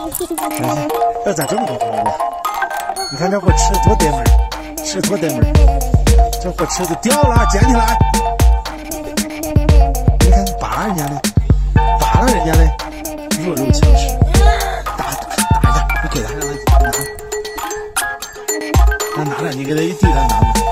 要咋这么多活物？你看这货吃多得门，吃多得门，这货吃的掉了，捡起来。你看扒人家的，扒了人家的，弱肉强食，打一下，你给他让他拿，那拿着你给他一递，他拿吧。